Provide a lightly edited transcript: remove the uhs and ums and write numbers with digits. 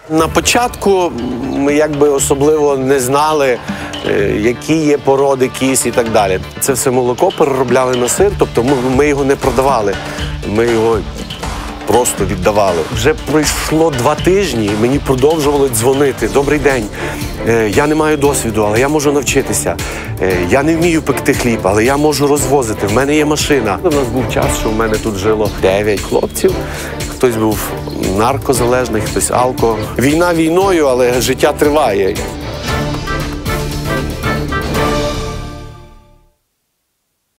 На початку ми якби особливо не знали, які є породи кіз і так далі. Це все молоко переробляли на сир, тобто ми його не продавали, ми його просто віддавали. Вже пройшло 2 тижні, і мені продовжували дзвонити. Добрий день, я не маю досвіду, але я можу навчитися. Я не вмію пекти хліб, але я можу розвозити, в мене є машина. У нас був час, що в мене тут жило 9 хлопців. Хтось був наркозалежний, хтось алко. Війна війною, але життя триває.